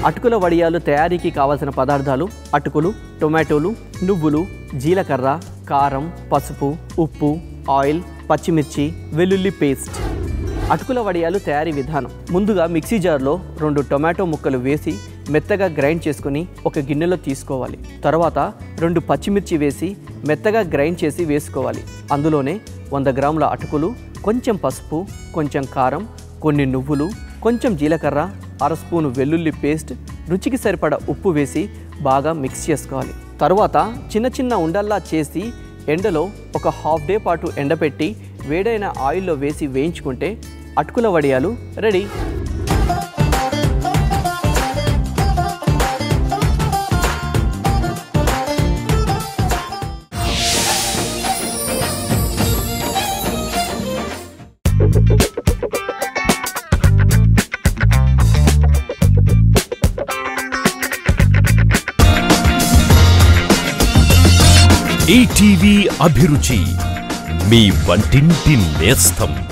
అటుకుల వడియాలు తయారీకి కావాల్సిన పదార్థాలు అటుకులు, టొమాటోలు, నువ్వులు, జీలకర్ర, కారం, పసుపు, ఉప్పు, ఆయిల్, పచ్చిమిర్చి, వెల్లుల్లి పేస్ట్. అటుకుల వడియాలు తయారీ విధానం. ముందుగా మిక్సీ జార్లో 2 టొమాటో ముక్కలు వేసి మెత్తగా గ్రైండ్ చేసుకుని ఒక గిన్నెలో తీసుకోవాలి. తర్వాత 2 పచ్చిమిర్చి వేసి మెత్తగా గ్రైండ్ చేసి వేసుకోవాలి. అందులోనే 100 గ్రాముల అటుకులు, కొంచెం పసుపు, కొంచెం కారం, కొన్ని నువ్వులు, కొంచెం జీలకర్ర, అర స్పూను వెల్లుల్లి పేస్ట్, రుచికి సరిపడా ఉప్పు వేసి బాగా మిక్స్ చేసుకోవాలి. తర్వాత చిన్న చిన్న ఉండల్లా చేసి ఎండలో ఒక హాఫ్ డే పాటు ఎండపెట్టి వేడైన ఆయిల్లో వేసి వేయించుకుంటే అటుకుల వడియాలు రెడీ. ఈటీవీ అభిరుచి, మీ వంటింటి నేస్తం.